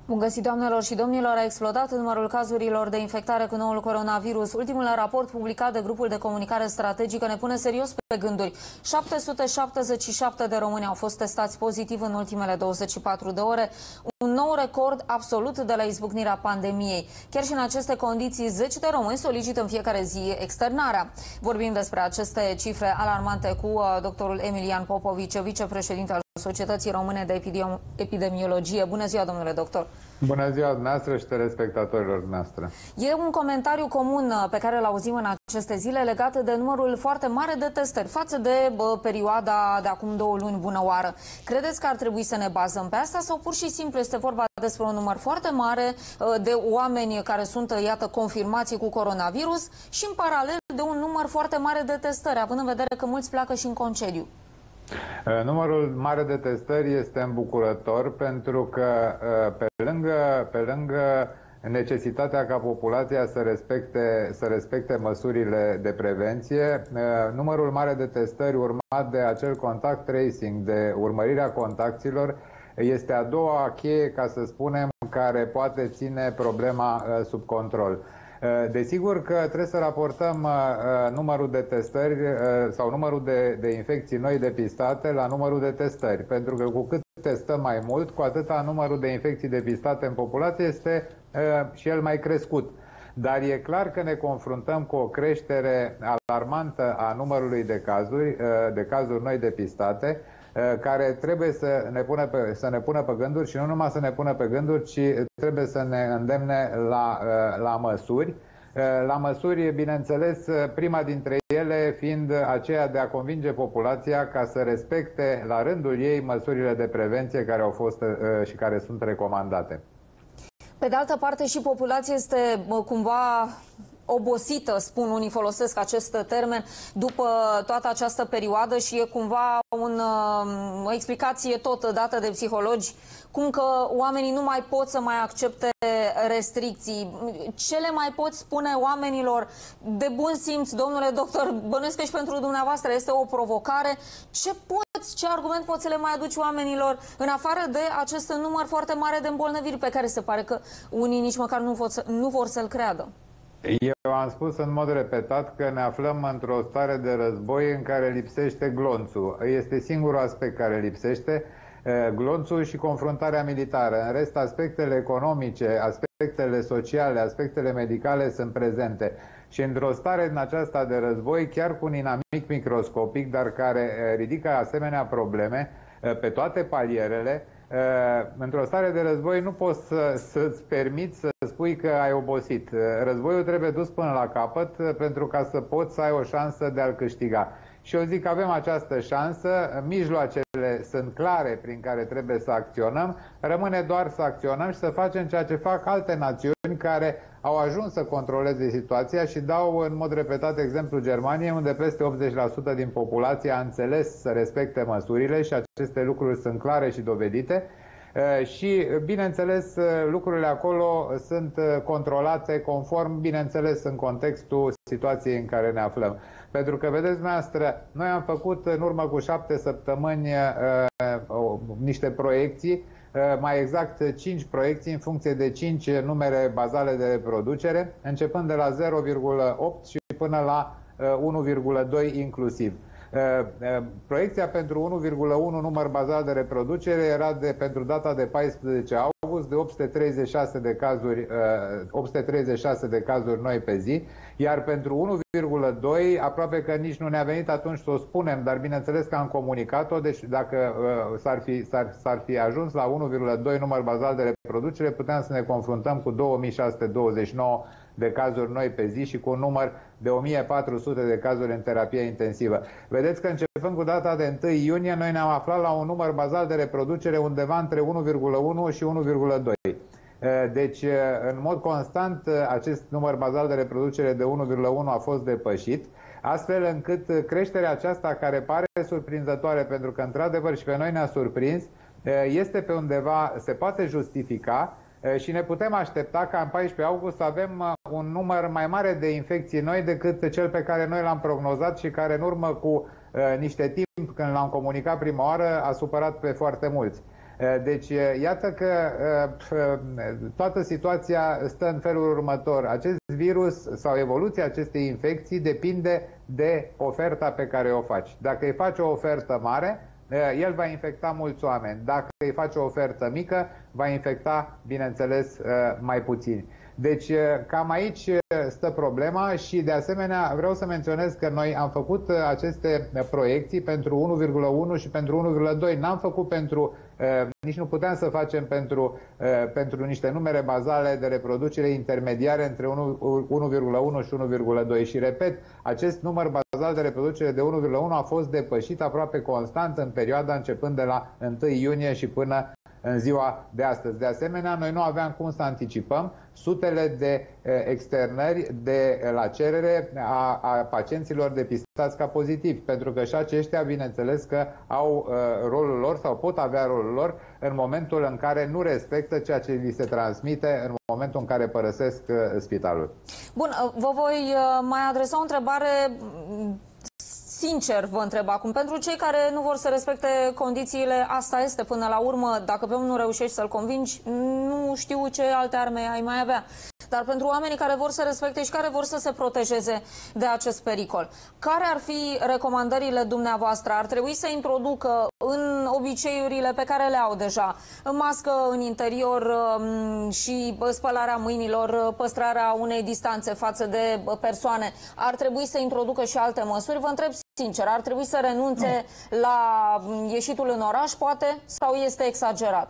Bun găsit, doamnelor și domnilor! A explodat numărul cazurilor de infectare cu noul coronavirus. Ultimul raport publicat de grupul de comunicare strategică ne pune serios pe gânduri. 777 de români au fost testați pozitiv în ultimele 24 de ore, un nou record absolut de la izbucnirea pandemiei. Chiar și în aceste condiții, zeci de români solicită în fiecare zi externarea. Vorbim despre aceste cifre alarmante cu doctorul Emilian Popovici, vicepreședinte al Societății Române de Epidemiologie. Bună ziua, domnule doctor! Bună ziua dumneavoastră și telespectatorilor noastre. E un comentariu comun pe care îl auzim în aceste zile legat de numărul foarte mare de testări față de perioada de acum 2 luni bună oară. Credeți că ar trebui să ne bazăm pe asta sau pur și simplu este vorba despre un număr foarte mare de oameni care sunt, iată, confirmați cu coronavirus și în paralel de un număr foarte mare de testări, având în vedere că mulți pleacă și în concediu? Numărul mare de testări este îmbucurător pentru că pe lângă necesitatea ca populația să respecte măsurile de prevenție, numărul mare de testări urmat de acel contact tracing, de urmărirea contactilor, este a doua cheie, ca să spunem, care poate ține problema sub control. Desigur că trebuie să raportăm numărul de testări sau numărul de infecții noi depistate la numărul de testări, pentru că cu cât testăm mai mult, cu atâta numărul de infecții depistate în populație este și el mai crescut. Dar e clar că ne confruntăm cu o creștere alarmantă a numărului de cazuri noi depistate, care trebuie să ne pună pe gânduri și nu numai să ne pună pe gânduri, ci trebuie să ne îndemne la măsuri. La măsuri, bineînțeles, prima dintre ele fiind aceea de a convinge populația ca să respecte la rândul ei măsurile de prevenție care au fost și care sunt recomandate. Pe de altă parte, și populația este cumva obosită, spun unii, folosesc acest termen, după toată această perioadă și e cumva o explicație tot dată de psihologi, cum că oamenii nu mai pot să mai accepte restricții. Ce le mai pot spune oamenilor de bun simț, domnule doctor? Bănuiesc că și pentru dumneavoastră este o provocare. Ce argument poți să le mai aduci oamenilor în afară de acest număr foarte mare de îmbolnăviri pe care se pare că unii nici măcar nu vor să-l creadă? Eu am spus în mod repetat că ne aflăm într-o stare de război în care lipsește glonțul. Este singurul aspect care lipsește, glonțul și confruntarea militară. În rest, aspectele economice, aspectele sociale, aspectele medicale sunt prezente. Și într-o stare din aceasta de război, chiar cu un inamic microscopic, dar care ridică asemenea probleme pe toate palierele, într-o stare de război nu poți să-ți permiți să spui că ai obosit. Războiul trebuie dus până la capăt pentru ca să poți să ai o șansă de a-l câștiga. Și eu zic că avem această șansă, mijloacele sunt clare prin care trebuie să acționăm, rămâne doar să acționăm și să facem ceea ce fac alte națiuni care au ajuns să controleze situația și dau în mod repetat exemplu Germaniei, unde peste 80% din populație a înțeles să respecte măsurile și aceste lucruri sunt clare și dovedite. Și, bineînțeles, lucrurile acolo sunt controlate conform, bineînțeles, în contextul situației în care ne aflăm. Pentru că, vedeți dumneavoastră, noi am făcut în urmă cu 7 săptămâni niște proiecții, mai exact 5 proiecții în funcție de 5 numere bazale de reproducere, începând de la 0,8 și până la 1,2 inclusiv. Proiecția pentru 1,1 număr bazal de reproducere era pentru data de 14 august de 836 de cazuri noi pe zi, iar pentru 1,2 aproape că nici nu ne-a venit atunci să o spunem, dar bineînțeles că am comunicat-o, deci dacă s-ar fi ajuns la 1,2 număr bazal de reproducere, puteam să ne confruntăm cu 2629 de cazuri noi pe zi și cu un număr de 1400 de cazuri în terapie intensivă. Vedeți că începând cu data de 1 iunie, noi ne-am aflat la un număr bazal de reproducere undeva între 1,1 și 1,2. Deci, în mod constant, acest număr bazal de reproducere de 1,1 a fost depășit, astfel încât creșterea aceasta, care pare surprinzătoare, pentru că într-adevăr și pe noi ne-a surprins, este pe undeva, se poate justifica și ne putem aștepta ca în 14 august să avem un număr mai mare de infecții noi decât cel pe care noi l-am prognozat și care în urmă cu niște timp, când l-am comunicat prima oară, a supărat pe foarte mulți. Deci, iată că toată situația stă în felul următor. Acest virus sau evoluția acestei infecții depinde de oferta pe care o faci. Dacă îi faci o ofertă mare, el va infecta mulți oameni. Dacă îi faci o ofertă mică, va infecta, bineînțeles, mai puțini. Deci, cam aici stă problema și, de asemenea, vreau să menționez că noi am făcut aceste proiecții pentru 1,1 și pentru 1,2. N-am făcut pentru, nici nu puteam să facem pentru niște numere bazale de reproducere intermediare între 1,1 și 1,2. Și, repet, acest număr bazal de reproducere de 1,1 a fost depășit aproape constant în perioada începând de la 1 iunie și până în ziua de astăzi. De asemenea, noi nu aveam cum să anticipăm sutele de externări la cerere a pacienților depistați ca pozitivi, pentru că și aceștia, bineînțeles că au rolul lor sau pot avea rolul lor în momentul în care nu respectă ceea ce li se transmite în momentul în care părăsesc spitalul. Bun, vă voi mai adresa o întrebare. Sincer vă întreb acum, pentru cei care nu vor să respecte condițiile, asta este până la urmă, dacă pe unul nu reușești să-l convingi, nu știu ce alte arme ai mai avea. Dar pentru oamenii care vor să respecte și care vor să se protejeze de acest pericol, care ar fi recomandările dumneavoastră? Ar trebui să introducă în obiceiurile pe care le au deja, mască în interior și spălarea mâinilor, păstrarea unei distanțe față de persoane. Ar trebui să introducă și alte măsuri? Vă întreb sincer, ar trebui să renunțe la ieșitul în oraș, poate? Sau este exagerat?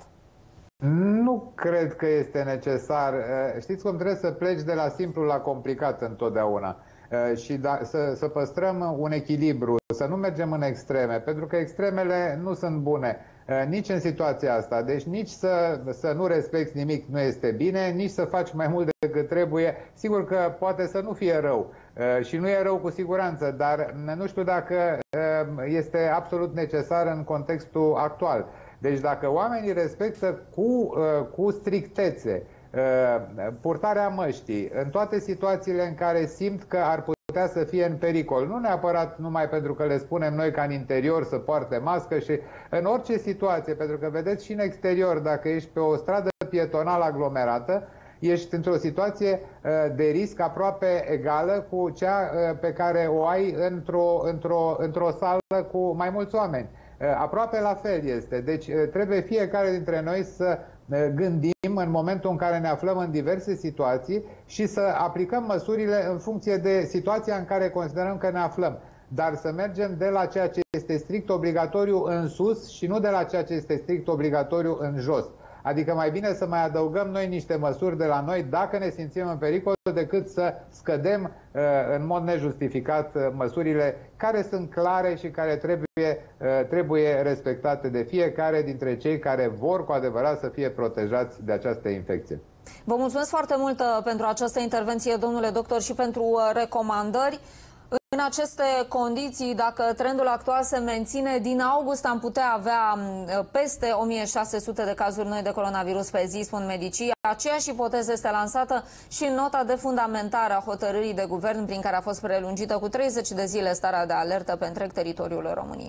Nu cred că este necesar. Știți cum trebuie să pleci de la simplu la complicat întotdeauna și să păstrăm un echilibru, să nu mergem în extreme, pentru că extremele nu sunt bune nici în situația asta. Deci nici să nu respecti nimic nu este bine, nici să faci mai mult decât trebuie. Sigur că poate să nu fie rău și nu e rău cu siguranță, dar nu știu dacă este absolut necesar în contextul actual. Deci dacă oamenii respectă cu strictețe purtarea măștii în toate situațiile în care simt că ar putea să fie în pericol, nu neapărat numai pentru că le spunem noi ca în interior să poarte mască, și în orice situație, pentru că vedeți și în exterior, dacă ești pe o stradă pietonală aglomerată, ești într-o situație de risc aproape egală cu cea pe care o ai într-o sală cu mai mulți oameni. Aproape la fel este. Deci trebuie fiecare dintre noi să gândim în momentul în care ne aflăm în diverse situații și să aplicăm măsurile în funcție de situația în care considerăm că ne aflăm. Dar să mergem de la ceea ce este strict obligatoriu în sus și nu de la ceea ce este strict obligatoriu în jos. Adică mai bine să mai adăugăm noi niște măsuri de la noi dacă ne simțim în pericol, decât să scădem în mod nejustificat măsurile care sunt clare și care trebuie respectate de fiecare dintre cei care vor cu adevărat să fie protejați de această infecție. Vă mulțumesc foarte mult pentru această intervenție, domnule doctor, și pentru recomandări. În aceste condiții, dacă trendul actual se menține, din august am putea avea peste 1600 de cazuri noi de coronavirus pe zi, spun medicii. Aceeași ipoteză este lansată și în nota de fundamentare a hotărârii de guvern, prin care a fost prelungită cu 30 de zile starea de alertă pe întreg teritoriul României.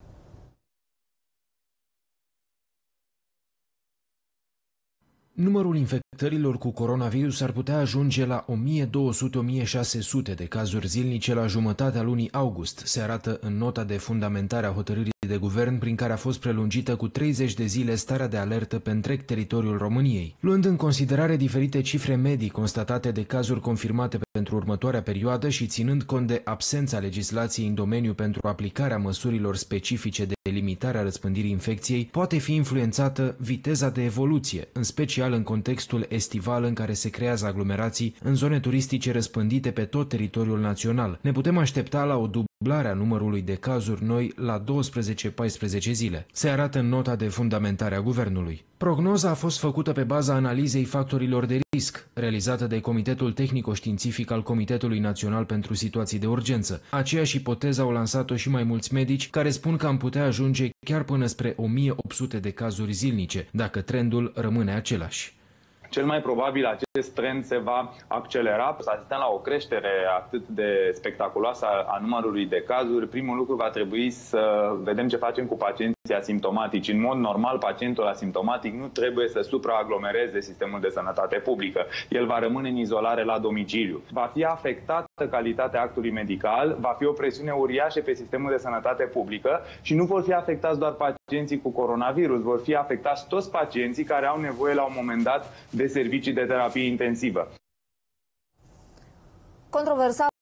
Numărul infectărilor cu coronavirus ar putea ajunge la 1200-1600 de cazuri zilnice la jumătatea lunii august, se arată în nota de fundamentare a hotărârii de guvern, prin care a fost prelungită cu 30 de zile starea de alertă pe întreg teritoriul României. Luând în considerare diferite cifre medii constatate de cazuri confirmate pentru următoarea perioadă și ținând cont de absența legislației în domeniu pentru aplicarea măsurilor specifice de limitare a răspândirii infecției, poate fi influențată viteza de evoluție, în special în contextul estival în care se creează aglomerații în zone turistice răspândite pe tot teritoriul național. Ne putem aștepta la o dublare a numărului de cazuri noi la 12-14 zile. Se arată în nota de fundamentare a guvernului. Prognoza a fost făcută pe baza analizei factorilor de risc, realizată de Comitetul Tehnico-Științific al Comitetului Național pentru Situații de Urgență. Aceeași ipoteză au lansat-o și mai mulți medici, care spun că am putea ajunge chiar până spre 1800 de cazuri zilnice, dacă trendul rămâne același. Cel mai probabil acest trend se va accelera. Să asistăm la o creștere atât de spectaculoasă a numărului de cazuri. Primul lucru va trebui să vedem ce facem cu pacienții pacienții asimptomatici. În mod normal, pacientul asimptomatic nu trebuie să supraaglomereze sistemul de sănătate publică. El va rămâne în izolare la domiciliu. Va fi afectată calitatea actului medical, va fi o presiune uriașă pe sistemul de sănătate publică și nu vor fi afectați doar pacienții cu coronavirus, vor fi afectați toți pacienții care au nevoie la un moment dat de servicii de terapie intensivă. Controversat